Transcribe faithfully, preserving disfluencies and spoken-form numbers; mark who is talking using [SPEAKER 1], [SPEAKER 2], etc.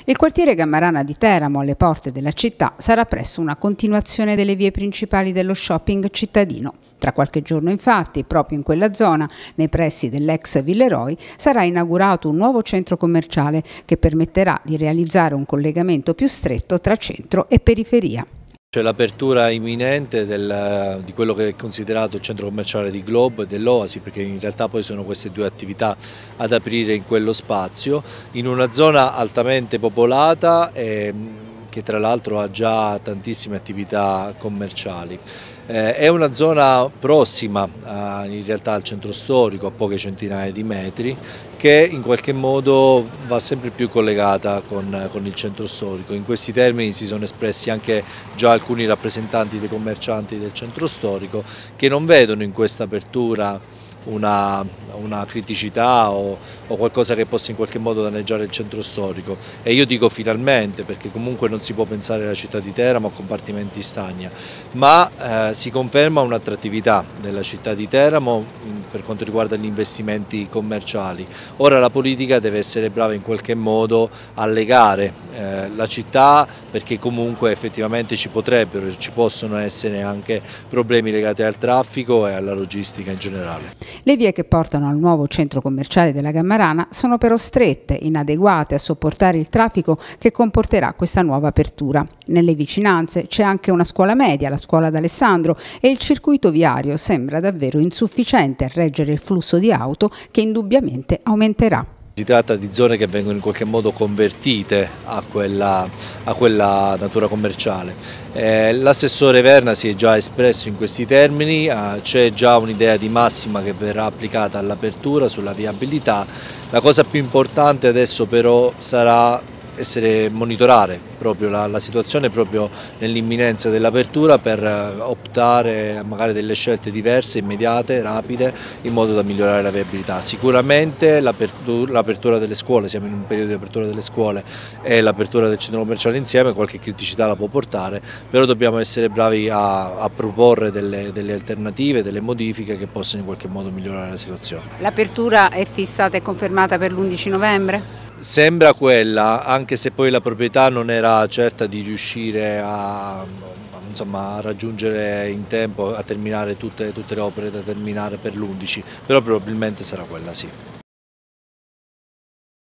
[SPEAKER 1] Il quartiere Gammarana di Teramo, alle porte della città, sarà presto una continuazione delle vie principali dello shopping cittadino. Tra qualche giorno, infatti, proprio in quella zona, nei pressi dell'ex Villeroi, sarà inaugurato un nuovo centro commerciale che permetterà di realizzare un collegamento più stretto tra centro e periferia.
[SPEAKER 2] C'è l'apertura imminente del, di quello che è considerato il centro commerciale di Globe e dell'Oasi, perché in realtà poi sono queste due attività ad aprire in quello spazio, in una zona altamente popolata e che tra l'altro ha già tantissime attività commerciali. Eh, è una zona prossima eh, in realtà al centro storico, a poche centinaia di metri, che in qualche modo va sempre più collegata con, con il centro storico. In questi termini si sono espressi anche già alcuni rappresentanti dei commercianti del centro storico, che non vedono in questa apertura Una, una criticità o, o qualcosa che possa in qualche modo danneggiare il centro storico, e io dico finalmente, perché comunque non si può pensare alla città di Teramo a compartimenti stagna, ma eh, si conferma un'attrattività della città di Teramo in, per quanto riguarda gli investimenti commerciali. Ora la politica deve essere brava in qualche modo a legare eh, la città, perché comunque effettivamente ci potrebbero e ci possono essere anche problemi legati al traffico e alla logistica in generale.
[SPEAKER 1] Le vie che portano al nuovo centro commerciale della Gammarana sono però strette, inadeguate a sopportare il traffico che comporterà questa nuova apertura. Nelle vicinanze c'è anche una scuola media, la scuola d'Alessandro, e il circuito viario sembra davvero insufficiente a reggere il flusso di auto che indubbiamente aumenterà.
[SPEAKER 2] Si tratta di zone che vengono in qualche modo convertite a quella, a quella natura commerciale. Eh, L'assessore Verna si è già espresso in questi termini, eh, c'è già un'idea di massima che verrà applicata all'apertura sulla viabilità. La cosa più importante adesso però sarà essere monitorare proprio la, la situazione proprio nell'imminenza dell'apertura, per optare a magari delle scelte diverse, immediate, rapide, in modo da migliorare la viabilità. Sicuramente l'apertura delle scuole, siamo in un periodo di apertura delle scuole, e l'apertura del centro commerciale insieme qualche criticità la può portare, però dobbiamo essere bravi a, a proporre delle, delle alternative, delle modifiche che possano in qualche modo migliorare la situazione.
[SPEAKER 1] L'apertura è fissata e confermata per l'undici novembre?
[SPEAKER 2] Sembra quella, anche se poi la proprietà non era certa di riuscire a, insomma, a raggiungere in tempo, a terminare tutte, tutte le opere da terminare per l'undici, però probabilmente sarà quella, sì.